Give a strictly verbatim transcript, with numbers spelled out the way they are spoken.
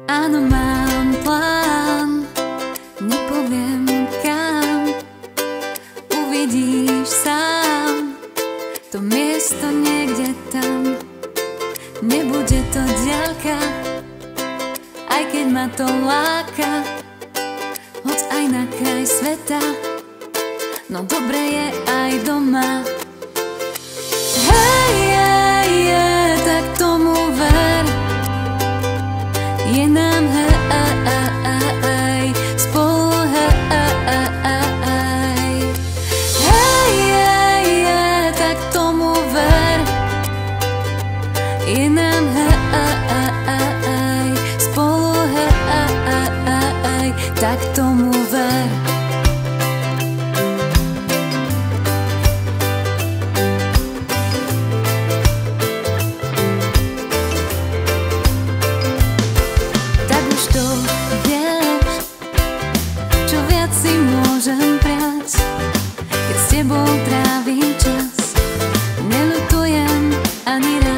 Áno, mám plán, nepoviem kam, uvidíš sám, to miesto niekde tam. Nebude to ďalka, aj keď ma to láka, hoď aj na kraj sveta, no dobre je aj doma. Hej, hej, hej, tak tomu ver, je nám hej, spolu hej, hej, hej, hej, tak tomu ver, je nám hej, spolu hej, tak tomu ver. Môžem prijať, keď s tebou trávim čas, neľutujem ani raz.